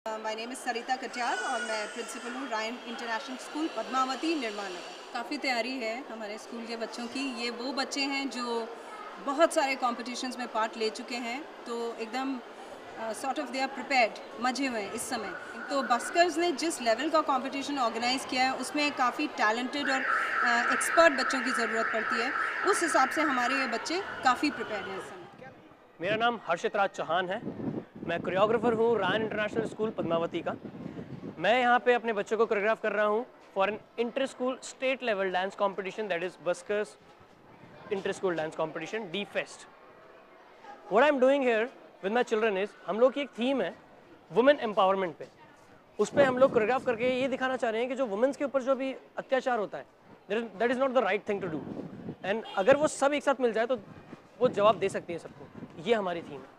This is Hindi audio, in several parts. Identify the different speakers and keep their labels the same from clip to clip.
Speaker 1: My name is Sarita Katiyar और मैं प्रिंसिपल हूँ रायन इंटरनेशनल स्कूल पद्मावती निर्माण नगर। काफ़ी तैयारी है हमारे स्कूल के बच्चों की। ये वो बच्चे हैं जो बहुत सारे कॉम्पिटिशन्स में पार्ट ले चुके हैं, तो एकदम sort of they are prepared, मजे हुए हैं इस समय। तो बस्कर्स ने जिस लेवल का कंपटीशन ऑर्गेनाइज़ किया है उसमें काफ़ी टैलेंटेड और एक्सपर्ट बच्चों की ज़रूरत पड़ती है। उस हिसाब से हमारे ये बच्चे काफ़ी प्रिपेयर्ड हैं इस समय।
Speaker 2: मेरा नाम हर्षित राज चौहान है। मैं कोरियोग्राफर हूँ रायन इंटरनेशनल स्कूल पद्मावती का। मैं यहाँ पे अपने बच्चों को कोरियोग्राफ कर रहा हूँ for an inter school state level dance competition, that is buskers inter school dance competition D Fest। What I am doing here with my children is, हम लोग की एक थीम है वुमेन एम्पावरमेंट पे। उस पर हम लोग कोरियोग्राफ करके ये दिखाना चाह रहे हैं कि जो वुमेन्स के ऊपर जो भी अत्याचार होता है, that is not the right thing to do. And अगर वो सब एक साथ मिल जाए तो वो जवाब दे सकती हैं सबको। ये हमारी थीम है।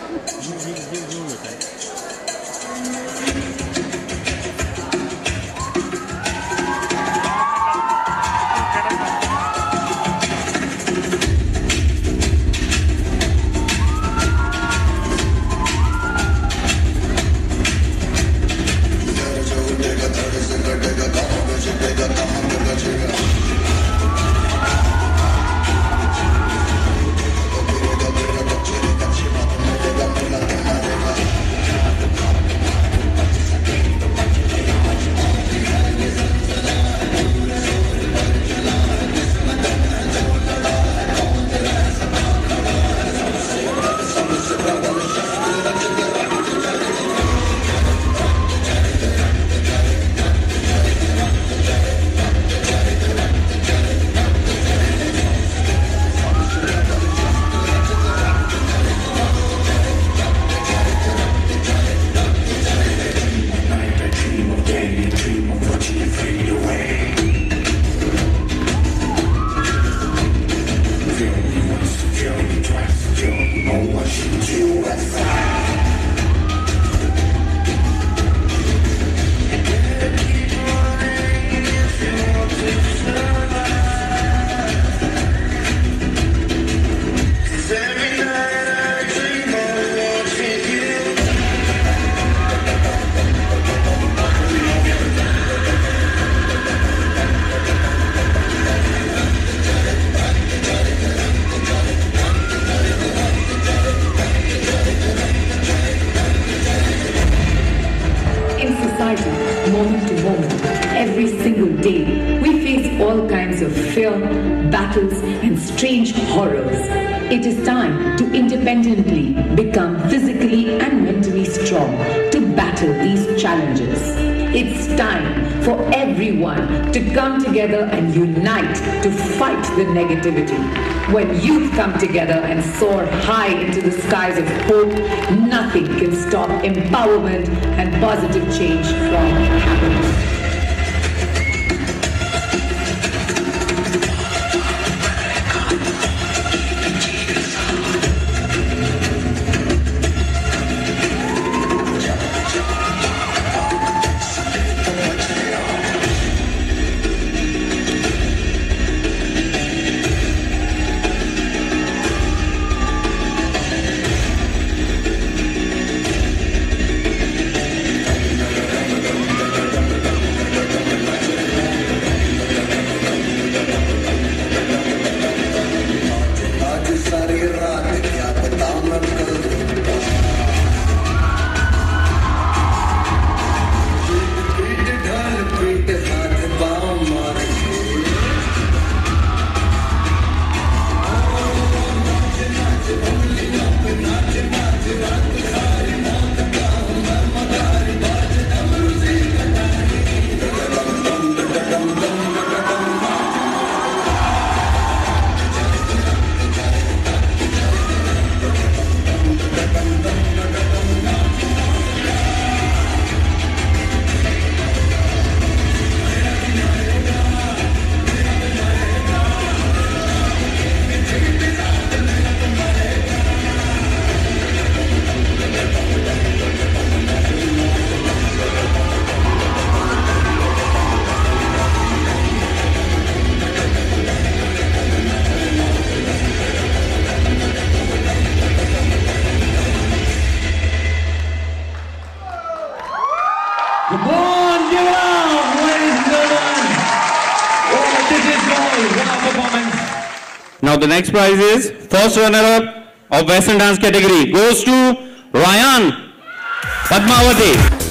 Speaker 3: Moment to moment, every single day, we face all kinds of fear, battles, and strange horrors. It is time to independently become physically and mentally strong to battle these challenges. It's time for everyone to come together and unite to fight the negativity. When youth come together and soar high into the skies of hope, nothing can stop empowerment and positive change from happening.
Speaker 4: Now the next prize is first runner-up of Western dance category goes to Ryan Padmavati.